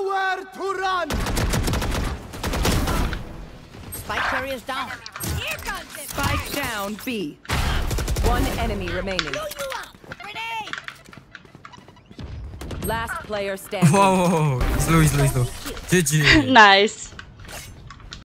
Nowhere to run! Spike carrier's down. Here comes it. Spike down B. One enemy remaining. Grenade! Last player standing. Wow, slow. GG. Nice.